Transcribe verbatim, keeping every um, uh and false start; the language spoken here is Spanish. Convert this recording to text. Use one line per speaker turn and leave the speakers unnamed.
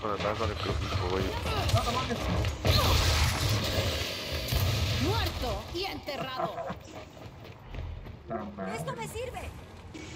cuando estaba con el crujipollo.
Muerto y enterrado.
No,
Esto me
mames.
sirve.